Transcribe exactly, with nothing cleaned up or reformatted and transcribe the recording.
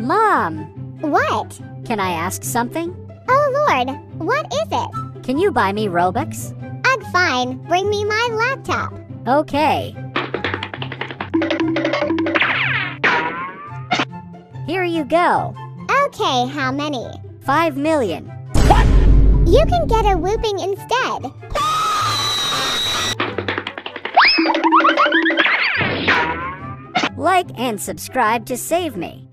Mom! What? Can I ask something? Oh Lord, what is it? Can you buy me Robux? Ugh, fine. Bring me my laptop. Okay. Here you go. Okay, how many? Five million. You can get a whooping instead. Like and subscribe to save me.